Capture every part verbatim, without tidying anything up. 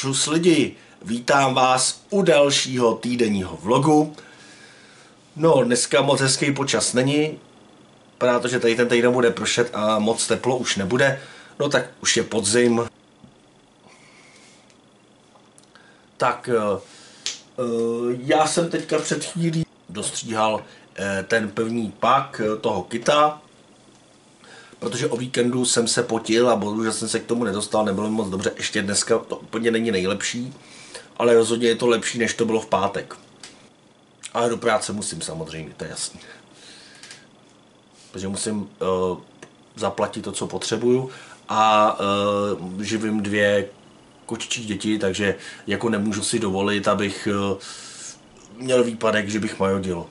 Čus lidi, vítám vás u dalšího týdenního vlogu. No, dneska moc hezký počas není, protože tady ten týden bude pršet a moc teplo už nebude. No tak už je podzim. Tak já jsem teďka před chvílí dostříhal ten první pak toho kita, protože o víkendu jsem se potil a bohužel jsem se k tomu nedostal, nebylo mi moc dobře, ještě dneska to úplně není nejlepší, ale rozhodně je to lepší, než to bylo v pátek. Ale do práce musím samozřejmě, to je jasný. Protože musím uh, zaplatit to, co potřebuju a uh, živím dvě kočičí děti, takže jako nemůžu si dovolit, abych uh, měl výpadek, že bych majodil.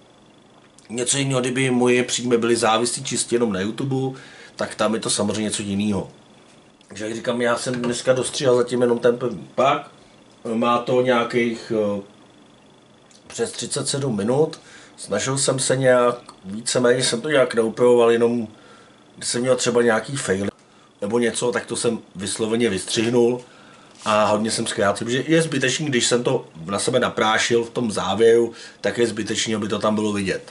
Něco jiného, kdyby moje příjmy byly závislí čistě jenom na YouTube, tak tam je to samozřejmě něco jiného. Takže jak říkám, já jsem dneska dostříhal zatím jenom ten první pak. Má to nějakých uh, přes třicet sedm minut. Snažil jsem se nějak, víceméně jsem to nějak neupravoval, jenom když jsem měl třeba nějaký fail nebo něco, tak to jsem vysloveně vystřihnul a hodně jsem zkrátil, protože je zbytečný, když jsem to na sebe naprášil v tom závěru, tak je zbytečný, aby to tam bylo vidět.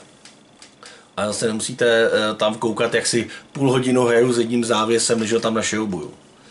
A zase nemusíte tam koukat, jak si půl hodinu hraju s jedním závěsem, než ho tam našroubuju.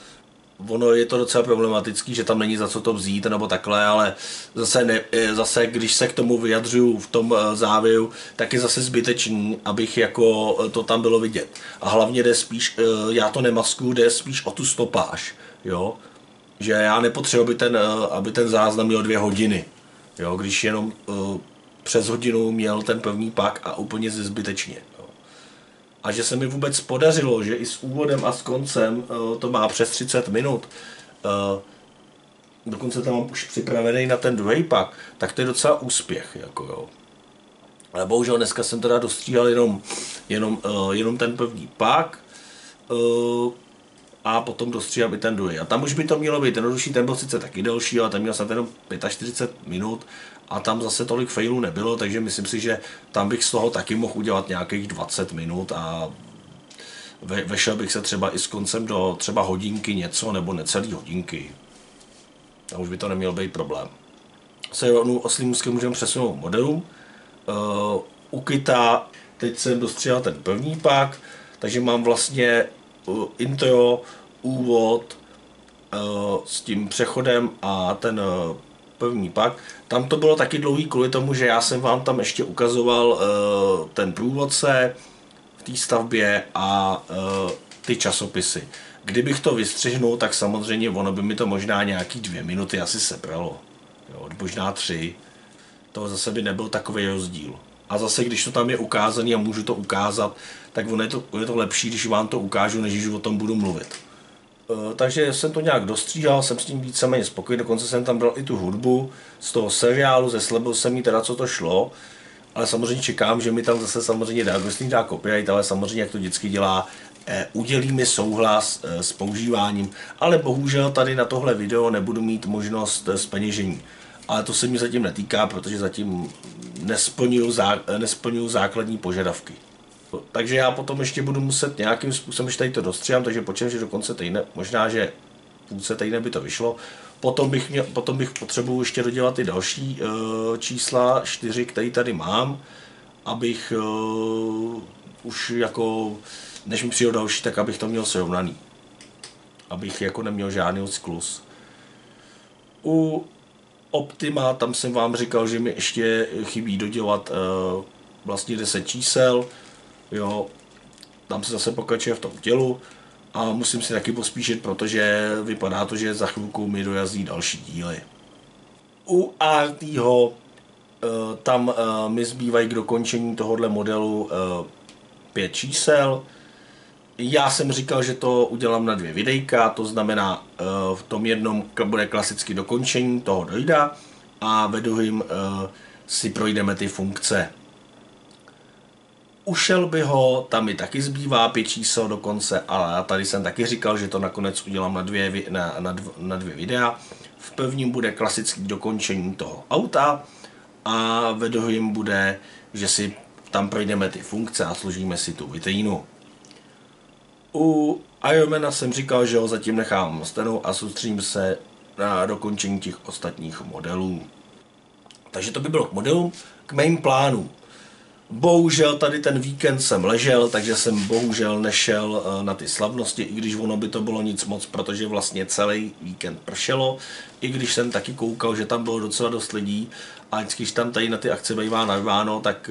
Ono je to docela problematický, že tam není za co to vzít nebo takhle, ale zase, ne, zase když se k tomu vyjadřuju v tom závěru, tak je zase zbytečný, abych jako to tam bylo vidět. A hlavně jde spíš, já to nemaskuju, jde spíš o tu stopáž, jo? Že já nepotřebuji, aby ten, aby ten záznam měl dvě hodiny, jo? Když jenom uh, přes hodinu měl ten první pak a úplně zbytečně. Jo? A že se mi vůbec podařilo, že i s úvodem a s koncem uh, to má přes třicet minut, uh, dokonce tam mám už připravený na ten druhý pak, tak to je docela úspěch. Jako, jo. Ale bohužel dneska jsem teda dostříhal jenom, jenom, uh, jenom ten první pak, uh, a potom dostříhám i ten druhý. A tam už by to mělo být jednodušší, ten byl sice taky delší, ale tam měl snad jenom čtyřicet pět minut a tam zase tolik failů nebylo, takže myslím si, že tam bych z toho taky mohl udělat nějakých dvacet minut a ve, vešel bych se třeba i s koncem do třeba hodinky něco nebo necelý hodinky. A už by to neměl být problém. Se rovnou oslým můzkem můžeme přesunout modelu. Uh, u kita teď jsem dostříhal ten první pak, takže mám vlastně intro, úvod uh, s tím přechodem a ten uh, první pak. Tam to bylo taky dlouhý kvůli tomu, že já jsem vám tam ještě ukazoval uh, ten průvodce v té stavbě a uh, ty časopisy. Kdybych to vystřihnul, tak samozřejmě ono by mi to možná nějaký dvě minuty asi sebralo. Jo, možná tři. To zase by nebyl takový rozdíl. A zase, když to tam je ukázaný a můžu to ukázat, tak ono je to, je to lepší, když vám to ukážu, než když o tom budu mluvit. E, takže jsem to nějak dostříhal, jsem s tím víceméně spokojený, dokonce jsem tam dal i tu hudbu z toho seriálu, zeslebil jsem jí teda, co to šlo, ale samozřejmě čekám, že mi tam zase samozřejmě dá, když dá copyright, ale samozřejmě, jak to vždycky dělá, e, udělí mi souhlas e, s používáním, ale bohužel tady na tohle video nebudu mít možnost e, zpeněžení. Ale to se mi zatím netýká, protože zatím nesplňuju, zá, nesplňuju základní požadavky. Takže já potom ještě budu muset nějakým způsobem, že tady to dostříhám, takže počítám, že do konce týdne, možná, že půlce týdne by to vyšlo. Potom bych, měl, potom bych potřebuji ještě dodělat ty další uh, čísla, čtyři, které tady mám, abych uh, už jako, než mi přijde další, tak abych to měl srovnaný. Abych jako neměl žádný skluz. U Optima, tam jsem vám říkal, že mi ještě chybí dodělat uh, vlastně deset čísel, jo, tam se zase pokračuje v tom tělu a musím si taky pospíšit, protože vypadá to, že za chvilku mi dojazdí další díly. U R T ho uh, tam uh, mi zbývají k dokončení tohohle modelu uh, pět čísel. Já jsem říkal, že to udělám na dvě videjka, to znamená v tom jednom bude klasicky dokončení toho dojda a ve druhém si projdeme ty funkce. U Shelbyho tam mi taky zbývá pět čísel do konce, ale tady jsem taky říkal, že to nakonec udělám na dvě, na, na, dv, na dvě videa. V prvním bude klasické dokončení toho auta a ve druhém bude, že si tam projdeme ty funkce a složíme si tu vitrínu. U Ironmana jsem říkal, že ho zatím nechám stranou a soustředím se na dokončení těch ostatních modelů. Takže to by bylo k modelům, k mým plánům. Bohužel tady ten víkend jsem ležel, takže jsem bohužel nešel na ty slavnosti, i když ono by to bylo nic moc, protože vlastně celý víkend pršelo, i když jsem taky koukal, že tam bylo docela dost lidí a když tam tady na ty akce bývá narváno, tak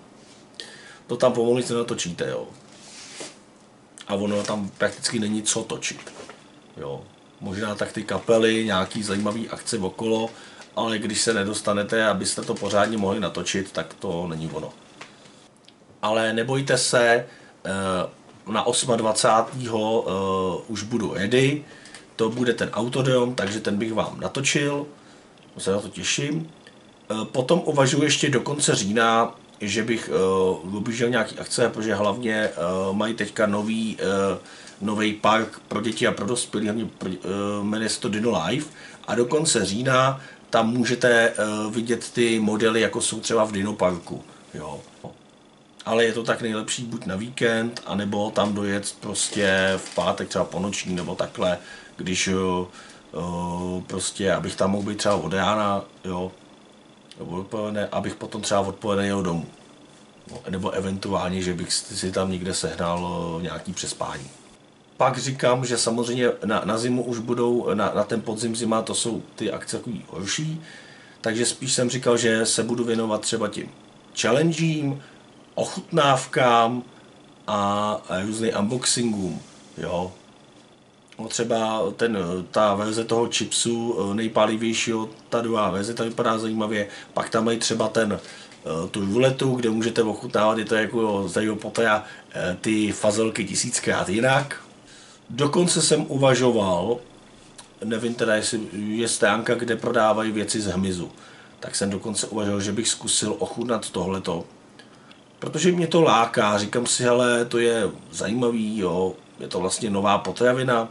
to tam pomalu se natočíte, jo. A ono tam prakticky není co točit, jo. Možná tak ty kapely, nějaký zajímavý akce okolo, ale když se nedostanete, abyste to pořádně mohli natočit, tak to není ono. Ale nebojte se, na dvacátého osmého už budu ready, to bude ten Autodrom, takže ten bych vám natočil, se na to těším. Potom uvažuji ještě do konce října, že bych objížděl nějaký akce, protože hlavně mají teďka nový, nový park pro děti a pro dospělí, jmenuje se to Dino Life, a do konce října tam můžete vidět ty modely, jako jsou třeba v Dino Parku. Jo. Ale je to tak nejlepší buď na víkend, anebo tam dojet prostě v pátek třeba po noční nebo takhle, když uh, prostě, abych tam mohl být třeba od rána, jo, odpoledne, abych potom třeba odpoledne jel domů. No, nebo eventuálně, že bych si tam někde sehnal uh, nějaký přespání. Pak říkám, že samozřejmě na, na zimu už budou, na, na ten podzim zima, to jsou ty akce takový horší, takže spíš jsem říkal, že se budu věnovat třeba tím challengím, ochutnávkám a různým unboxingům, jo. No třeba ten, ta verze toho chipsu nejpálivějšího, ta druhá verze, ta vypadá zajímavě, pak tam mají třeba ten, tu ruletu, kde můžete ochutnávat, je to jako z Harryho Pottera, ty fazelky tisíckrát jinak. Dokonce jsem uvažoval, nevím teda, jestli je stránka, kde prodávají věci z hmyzu, tak jsem dokonce uvažoval, že bych zkusil ochutnat tohleto. Protože mě to láká, říkám si, hele, to je zajímavý, jo, je to vlastně nová potravina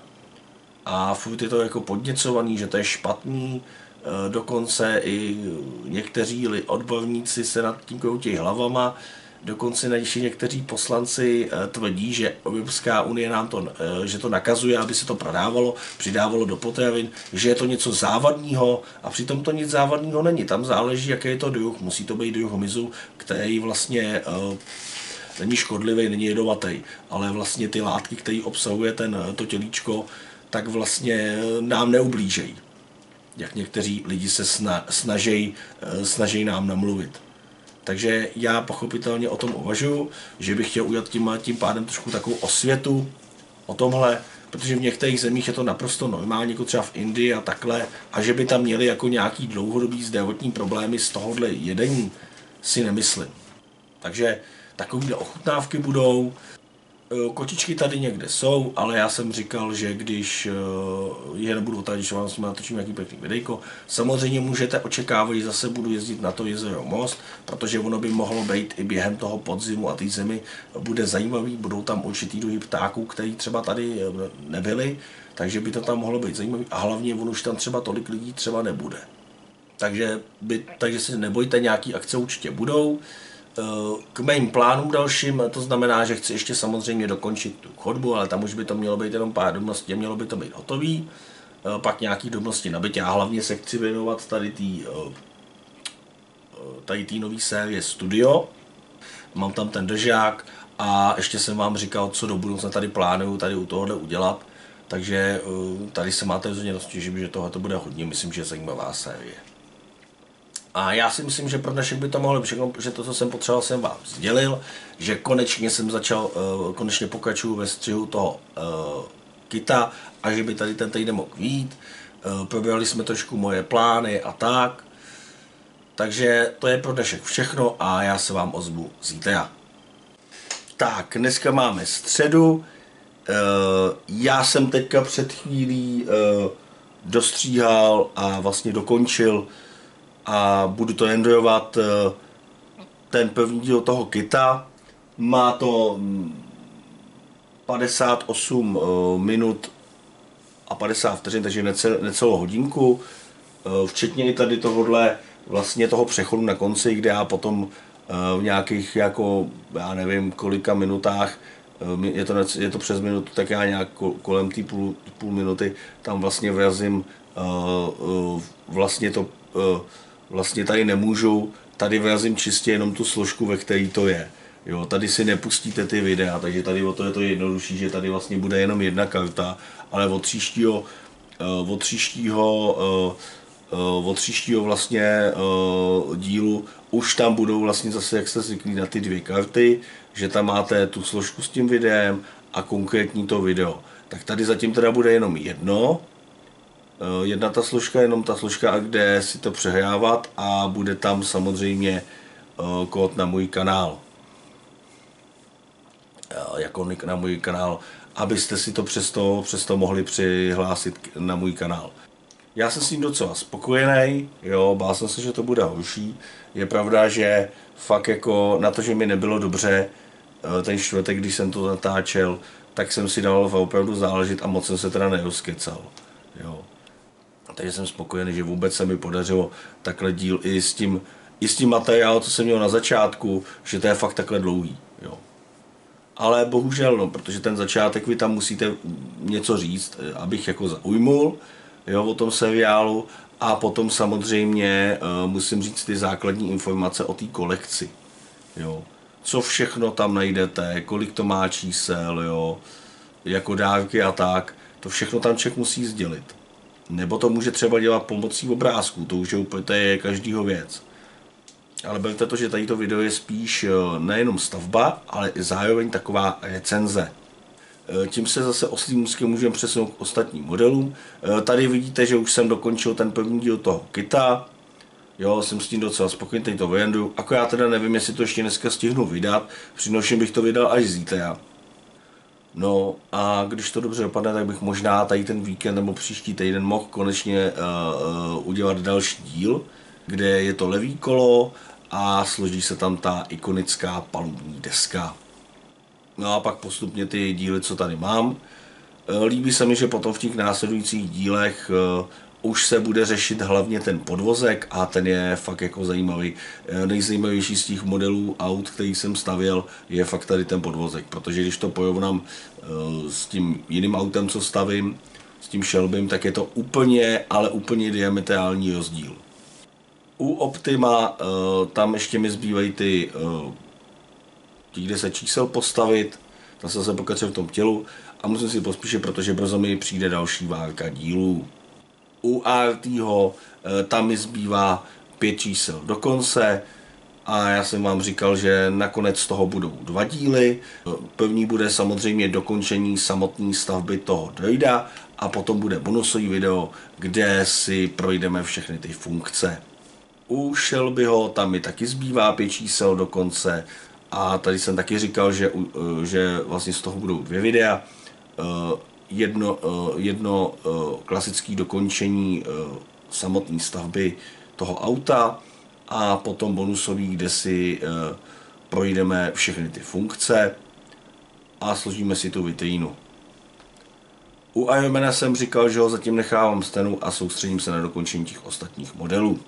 a furt je to jako podněcovaný, že to je špatný, dokonce i někteří odborníci se nad tím kroutějí hlavama, dokonce ještě někteří poslanci tvrdí, že Evropská unie nám to, že to nakazuje, aby se to prodávalo, přidávalo do potravin, že je to něco závadného a přitom to nic závadného není. Tam záleží, jaký je to druh. Musí to být druh hmyzu, který vlastně uh, není škodlivý, není jedovatý, ale vlastně ty látky, které obsahuje ten, to tělíčko, tak vlastně nám neublížejí. Jak někteří lidi se sna, snaží, snaží nám namluvit. Takže já pochopitelně o tom uvažuji, že bych chtěl udělat tím, tím pádem trošku takovou osvětu o tomhle, protože v některých zemích je to naprosto normální, jako třeba v Indii a takhle, a že by tam měli jako nějaký dlouhodobý zdravotní problémy z tohohle jedení, si nemyslím. Takže takovýhle ochutnávky budou. Kočičky tady někde jsou, ale já jsem říkal, že když je nebudu otáčet, že vám s nimi natočím nějaký pěkný videjko. Samozřejmě můžete očekávat, že zase budu jezdit na to jezero Most, protože ono by mohlo být i během toho podzimu a té zimy bude zajímavý, budou tam určitý druhy ptáků, který třeba tady nebyly, takže by to tam mohlo být zajímavý a hlavně on už tam třeba tolik lidí třeba nebude. Takže, by, takže si nebojte, nějaký akce určitě budou. K mým plánům dalším, to znamená, že chci ještě samozřejmě dokončit tu chodbu, ale tam už by to mělo být jenom pár drobností, mělo by to být hotový, pak nějaký drobnosti na bytě a hlavně se chci věnovat tady tý, tady tý nový série Studio, mám tam ten držák a ještě jsem vám říkal, co do budoucna tady plánuju tady u tohohle udělat, takže tady se máte rozhodně roztěžit, že tohle bude hodně, myslím, že je zajímavá série. A já si myslím, že pro dnešek by to mohlo všechno, že to, co jsem potřeboval, jsem vám sdělil, že konečně jsem začal, konečně pokračuju ve střihu toho kita a že by tady ten týden mohl vyjít. Probrali jsme trošku moje plány a tak. Takže to je pro dnešek všechno a já se vám ozvu zítra. Tak, dneska máme středu. Já jsem teďka před chvílí dostříhal a vlastně dokončil a budu to renderovat ten první díl toho kita. Má to padesát osm minut a padesát vteřin, takže necelou hodinku. Včetně i tady tohohle vlastně toho přechodu na konci, kde já potom v nějakých jako, já nevím kolika minutách, je to, je to přes minutu, tak já nějak kolem té půl, půl minuty tam vlastně vrazím vlastně to vlastně tady nemůžu, tady vyrazím čistě jenom tu složku, ve které to je. Jo, tady si nepustíte ty videa, takže tady o to je to jednodušší, že tady vlastně bude jenom jedna karta, ale od příštího, od příštího, od příštího vlastně dílu už tam budou vlastně zase, jak jste zvyklí, na ty dvě karty, že tam máte tu složku s tím videem a konkrétní to video. Tak tady zatím teda bude jenom jedno, jedna ta složka, jenom ta složka, kde si to přehrávat a bude tam samozřejmě kód na můj kanál. Jako na můj kanál, abyste si to přesto, přesto mohli přihlásit na můj kanál. Já jsem s tím docela spokojený, jo, bál jsem se, že to bude horší. Je pravda, že fakt jako na to, že mi nebylo dobře ten čtvrtek, když jsem to natáčel, tak jsem si dal opravdu záležet a moc jsem se teda nerozkecal, jo. Takže jsem spokojený, že vůbec se mi podařilo takhle díl i s tím, i s tím materiálem, co jsem měl na začátku, že to je fakt takhle dlouhý, jo. Ale bohužel, no, protože ten začátek vy tam musíte něco říct, abych jako zaujmul, jo, o tom seriálu, a potom samozřejmě uh, musím říct ty základní informace o té kolekci, jo. Co všechno tam najdete, kolik to má čísel, jo, jako dárky a tak, to všechno tam člověk musí sdělit. Nebo to může třeba dělat pomocí obrázků, to už je úplně, to je každýho věc. Ale berte to, že tady to video je spíš nejenom stavba, ale i zároveň taková recenze. Tím se zase oslím můstkem můžeme přesunout k ostatním modelům. Tady vidíte, že už jsem dokončil ten první díl toho kita. Jo, jsem s tím docela spokojený, teď to vyjendu. Akorát teda nevím, jestli to ještě dneska stihnu vydat. Přinoším bych to vydal až zítra. No a když to dobře dopadne, tak bych možná tady ten víkend nebo příští týden mohl konečně uh, uh, udělat další díl, kde je to levý kolo a složí se tam ta ikonická palubní deska. No a pak postupně ty díly, co tady mám. Líbí se mi, že potom v těch následujících dílech uh, už se bude řešit hlavně ten podvozek a ten je fakt jako zajímavý. Nejzajímavější z těch modelů aut, který jsem stavěl, je fakt tady ten podvozek, protože když to porovnám uh, s tím jiným autem, co stavím, s tím Shelbym, tak je to úplně, ale úplně diametrální rozdíl. U Optima uh, tam ještě mi zbývají ty, uh, tí deset čísel postavit, zase se pokračuje v tom tělu a musím si pospíšit, protože brzo mi přijde další várka dílů. U R T ho uh, tam mi zbývá pět čísel do konce a já jsem vám říkal, že nakonec z toho budou dva díly. První bude samozřejmě dokončení samotné stavby toho droida a potom bude bonusový video, kde si projdeme všechny ty funkce. U Shelbyho tam mi taky zbývá pět čísel do konce a tady jsem taky říkal, že, že vlastně z toho budou dvě videa. Jedno, jedno klasické dokončení samotné stavby toho auta a potom bonusový, kde si projdeme všechny ty funkce a složíme si tu vitrínu. U Ironmana jsem říkal, že ho zatím nechávám stenu a soustředím se na dokončení těch ostatních modelů.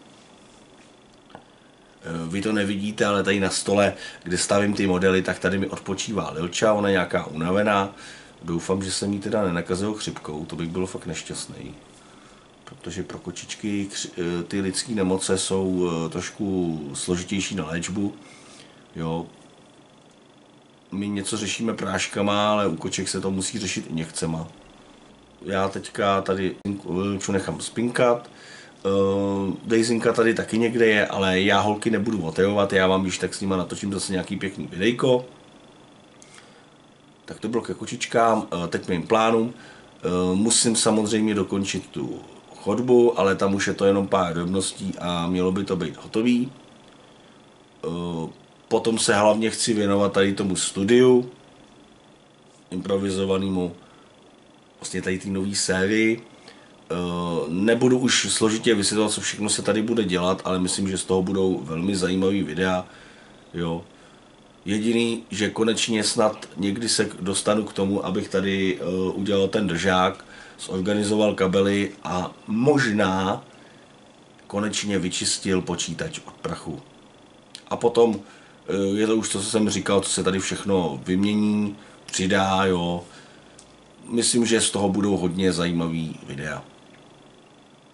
Vy to nevidíte, ale tady na stole, kde stavím ty modely, tak tady mi odpočívá Lilča, ona je nějaká unavená. Doufám, že jsem jí teda nenakazil chřipkou, to bych byl fakt nešťastný. Protože pro kočičky ty lidské nemoce jsou trošku složitější na léčbu. Jo. My něco řešíme práškama, ale u koček se to musí řešit injekcema. Já teďka tady Lilču nechám spinkat. Uh, Dejzinka tady taky někde je, ale já holky nebudu otevovat, já vám již tak s nima natočím zase nějaký pěkný videjko. Tak to bylo ke kočičkám, uh, teď mým plánům. Uh, musím samozřejmě dokončit tu chodbu, ale tam už je to jenom pár drobností a mělo by to být hotový. Uh, potom se hlavně chci věnovat tady tomu studiu, improvizovanému, vlastně tady té nové sérii. Nebudu už složitě vysvětlovat, co všechno se tady bude dělat, ale myslím, že z toho budou velmi zajímavý videa. Jo. Jediný, že konečně snad někdy se dostanu k tomu, abych tady uh, udělal ten držák, zorganizoval kabely a možná konečně vyčistil počítač od prachu. A potom uh, je to už to, co jsem říkal, co se tady všechno vymění, přidá, jo. Myslím, že z toho budou hodně zajímavý videa.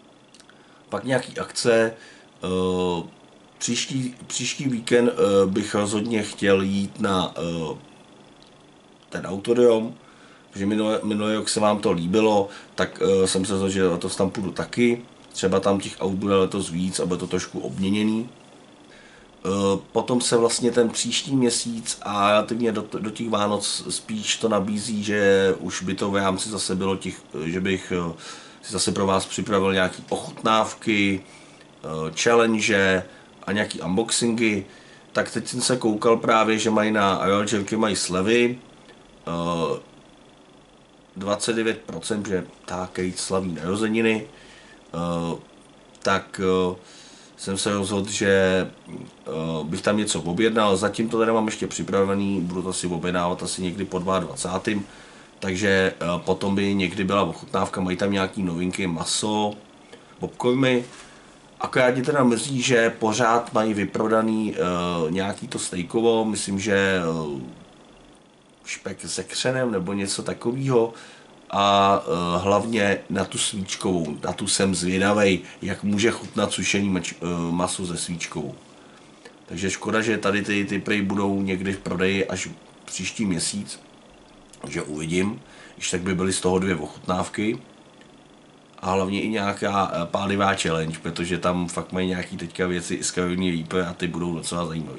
pak nějaký akce. Příští, příští víkend bych rozhodně chtěl jít na ten Autodrom, protože minulý, minulý rok se vám to líbilo, tak jsem se rozhodl, že letos tam půjdu taky. Třeba tam těch aut bude letos víc a bude to trošku obměněný. Potom se vlastně ten příští měsíc a relativně do, do těch Vánoc spíš to nabízí, že už by to v rámci zase bylo těch, že bych si zase pro vás připravil nějaké ochutnávky, challenge a nějaký unboxingy. Tak teď jsem se koukal právě, že mají na Royal mají slevy dvacet devět procent, že tákej slaví narozeniny, tak jsem se rozhodl, že bych tam něco objednal. Zatím to teda mám ještě připravený, budu to si objednávat asi někdy po dvacátém druhém Takže potom by někdy byla ochutnávka, mají tam nějaký novinky, maso, popcorny. Akorát mě teda mrzí, že pořád mají vyprodaný nějaký to stejkovo, myslím, že špek se křenem nebo něco takového. A uh, hlavně na tu svíčkovou, na tu jsem zvědavej, jak může chutnat sušený mač, uh, maso se svíčkovou. Takže škoda, že tady ty, ty prej budou někdy v prodeji až příští měsíc, že uvidím, když tak by byly z toho dvě ochutnávky a hlavně i nějaká uh, pálivá challenge, protože tam fakt mají nějaký teďka věci i z Karolíny Reaper a ty budou docela zajímavý.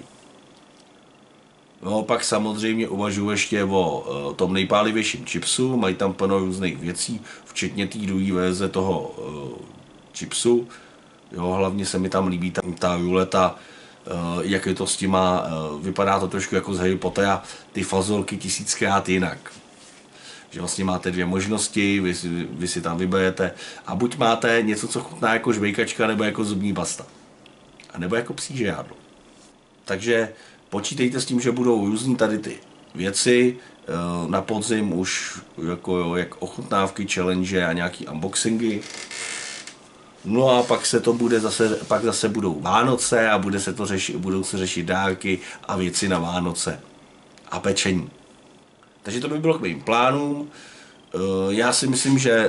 No pak samozřejmě uvažuji ještě o uh, tom nejpálivějším chipsu, mají tam plno různých věcí, včetně té druhé verze toho uh, chipsu. Jo, hlavně se mi tam líbí ta, ta ruleta, uh, jak je to s těma, uh, vypadá to trošku jako z Harry Pottera, ty fazolky tisíckrát jinak. Že vlastně máte dvě možnosti, vy, vy si tam vyberete a buď máte něco, co chutná jako žvejkačka, nebo jako zubní pasta. A nebo jako psí žrádlo. Takže počítejte s tím, že budou různý tady ty věci, na podzim už jako jak ochutnávky, challenge a nějaký unboxingy. No a pak se to bude zase, pak zase budou Vánoce a bude se to řešit, budou se řešit dárky a věci na Vánoce a pečení. Takže to by bylo k mým plánům. Já si myslím, že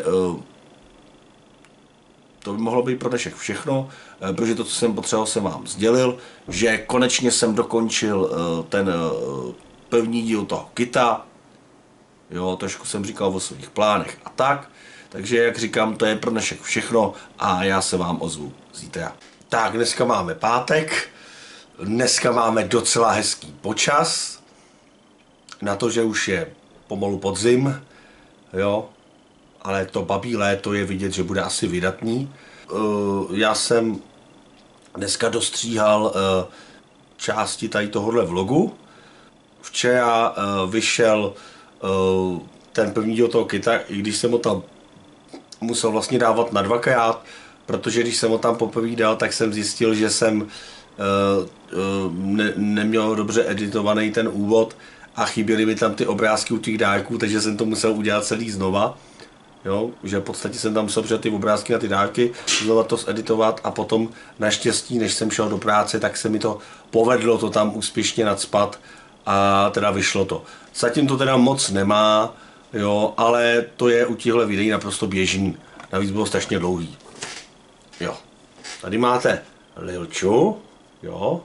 to by mohlo být pro dnešek všechno, protože to, co jsem potřeboval, jsem vám sdělil, že konečně jsem dokončil ten první díl toho kita. Jo, trošku jsem říkal o svých plánech a tak. Takže, jak říkám, to je pro dnešek všechno a já se vám ozvu zítra. Tak, dneska máme pátek, dneska máme docela hezký počas, na to, že už je pomalu podzim, jo, ale to babí léto je vidět, že bude asi vydatný. Já jsem dneska dostříhal části tady tohohle vlogu. Včera vyšel ten první díl toho kita, i když jsem ho tam musel vlastně dávat na dvakrát, protože když jsem ho tam poprvé dal, tak jsem zjistil, že jsem ne, neměl dobře editovaný ten úvod a chyběly mi tam ty obrázky u těch dárků, takže jsem to musel udělat celý znova. Jo, že v podstatě jsem tam musel přidat ty obrázky na ty dárky, znova to zeditovat a potom naštěstí, než jsem šel do práce, tak se mi to povedlo to tam úspěšně nacpat a teda vyšlo to. Zatím to teda moc nemá, jo, ale to je u těchto videí naprosto běžný. Navíc bylo strašně dlouhý. Jo. Tady máte Lilču, jo.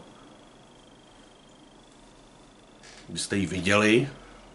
Byste ji viděli.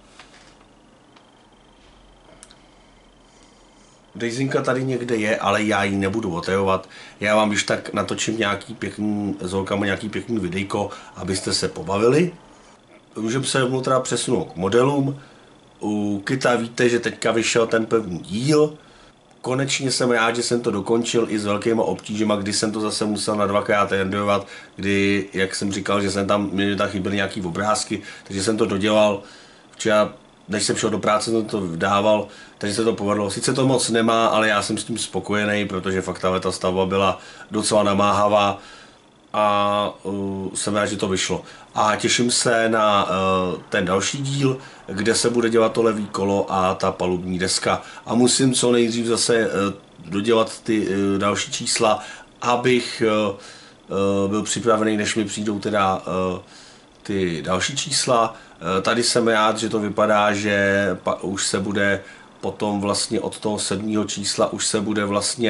Dejzinka tady někde je, ale já ji nebudu otevovat. Já vám když tak natočím nějaký pěkný, s holkama nějaký pěkný videjko, abyste se pobavili. Můžeme se rovnou teda přesunout k modelům. U kita víte, že teďka vyšel ten první díl. Konečně jsem rád, že jsem to dokončil i s velkýma obtížema, kdy jsem to zase musel na dvakrát renderovat, kdy, jak jsem říkal, že jsem tam, mě tam chyběly nějaký obrázky, takže jsem to dodělal. Včera, než jsem šel do práce, jsem to vydával, takže se to povedlo. Sice to moc nemá, ale já jsem s tím spokojený, protože fakt ta stavba byla docela namáhavá a uh, jsem rád, že to vyšlo. A těším se na uh, ten další díl, kde se bude dělat to levý kolo a ta palubní deska. A musím co nejdřív zase uh, dodělat ty uh, další čísla, abych uh, uh, byl připravený, než mi přijdou teda uh, ty další čísla. Uh, tady jsem rád, že to vypadá, že pa, už se bude potom vlastně od toho sedmého čísla už se bude vlastně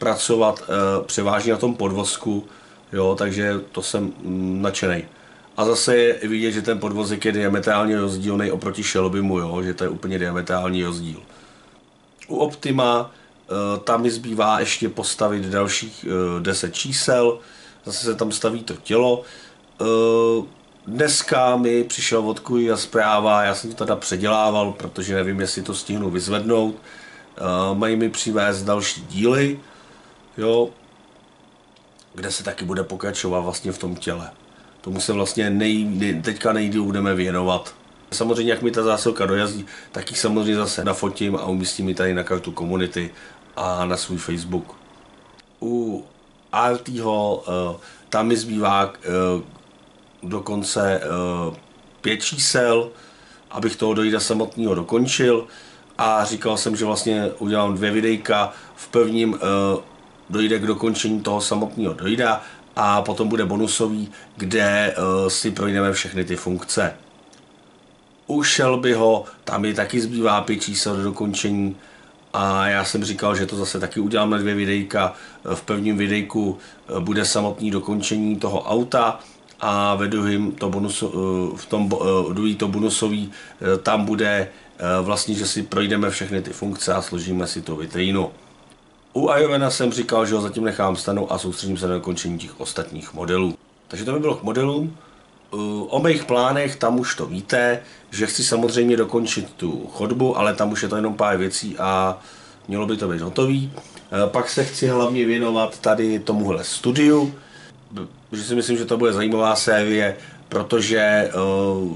pracovat uh, převážně na tom podvozku, jo, takže to jsem mm, nadšenej. A zase je vidět, že ten podvozek je diametrálně rozdílný oproti Shelbymu, jo, že to je úplně diametrální rozdíl. U Optima uh, tam mi zbývá ještě postavit dalších uh, deset čísel, zase se tam staví to tělo. Uh, dneska mi přišel od Kuja zpráva, já jsem to teda předělával, protože nevím, jestli to stihnu vyzvednout. Uh, mají mi přivést další díly, jo, kde se taky bude pokračovat vlastně v tom těle. Tomu se vlastně nej, nej, teďka nejdýl budeme věnovat. Samozřejmě, jak mi ta zásilka dojazdí, tak ji samozřejmě zase nafotím a umístím ji tady na kartu komunity a na svůj Facebook. U R T ho uh, tam mi zbývá uh, dokonce uh, pět čísel, abych toho dojda samotného dokončil. A říkal jsem, že vlastně udělám dvě videjka. V prvním uh, dojde k dokončení toho samotného dojda a potom bude bonusový, kde uh, si projdeme všechny ty funkce. U Shelbyho tam mi taky zbývá pět čísel do dokončení a já jsem říkal, že to zase taky udělám na dvě videjka. V prvním videjku bude samotné dokončení toho auta a ve druhém to, bonus, v tom druhý to bonusový, tam bude vlastně, že si projdeme všechny ty funkce a složíme si to vitrínu. U Ironmana jsem říkal, že ho zatím nechám stanu a soustředím se na dokončení těch ostatních modelů. Takže to by bylo k modelům. O mých plánech tam už to víte, že chci samozřejmě dokončit tu chodbu, ale tam už je to jenom pár věcí a mělo by to být hotový. Pak se chci hlavně věnovat tady tomuhle studiu, že si myslím, že to bude zajímavá série, protože uh,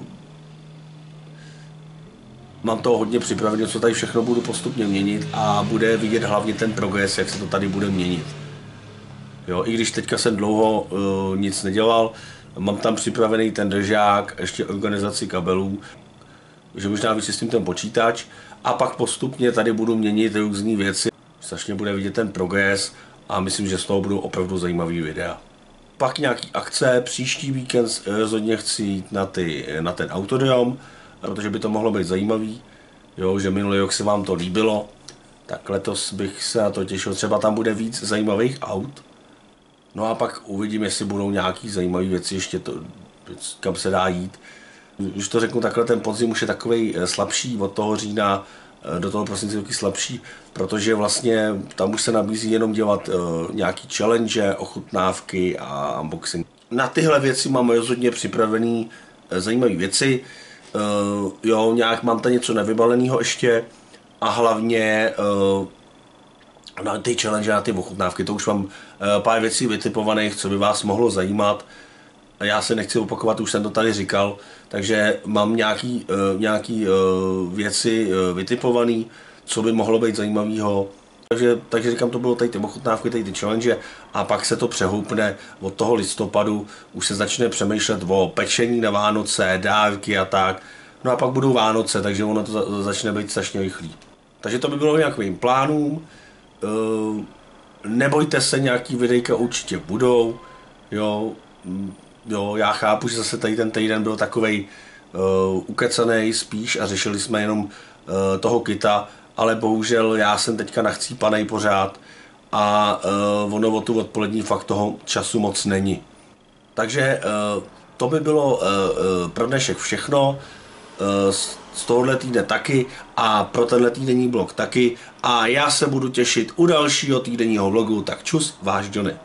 mám toho hodně připravené, co tady všechno budu postupně měnit a bude vidět hlavně ten progres, jak se to tady bude měnit. Jo, i když teďka jsem dlouho uh, nic nedělal, mám tam připravený ten držák, ještě organizaci kabelů, že možná vyčistím ten počítač a pak postupně tady budu měnit různé věci. Strašně bude vidět ten progres a myslím, že z toho budou opravdu zajímavý videa. Pak nějaký akce, příští víkend rozhodně chci jít na, ty, na ten autodrom, protože by to mohlo být zajímavý, jo, že minulý rok se vám to líbilo, tak letos bych se na to těšil, třeba tam bude víc zajímavých aut. No a pak uvidím, jestli budou nějaký zajímavé věci, ještě to, kam se dá jít. Když to řeknu takhle, ten podzim už je takovej slabší, od toho října do toho prosince taky slabší, protože vlastně tam už se nabízí jenom dělat uh, nějaký challenge, ochutnávky a unboxing. Na tyhle věci mám rozhodně připravený uh, zajímavé věci. Uh, jo, nějak mám tam něco nevybaleného ještě a hlavně uh, na ty challenge, na ty ochutnávky, to už mám uh, pár věcí vytipovaných, co by vás mohlo zajímat. Já se nechci opakovat, už jsem to tady říkal, takže mám nějaký, uh, nějaký uh, věci uh, vytipované, co by mohlo být zajímavého. Takže, takže říkám, to bylo tady ty ochutnávky, tady ty challenge a pak se to přehoupne od toho listopadu, už se začne přemýšlet o pečení na Vánoce, dárky a tak. No a pak budou Vánoce, takže ono to za, začne být strašně rychlý. Takže to by bylo nějakým plánům. Uh, nebojte se, nějaký videjka určitě budou, jo. Jo, já chápu, že zase tady ten týden byl takovej uh, ukecanej spíš a řešili jsme jenom uh, toho kita, ale bohužel já jsem teďka nachcípanej pořád a uh, ono o tu odpolední fakt toho času moc není. Takže uh, to by bylo uh, uh, pro dnešek všechno, uh, z, z tohohle týdne taky a pro tenhle týdenní blog taky a já se budu těšit u dalšího týdenního vlogu, tak čus, váš Johnny.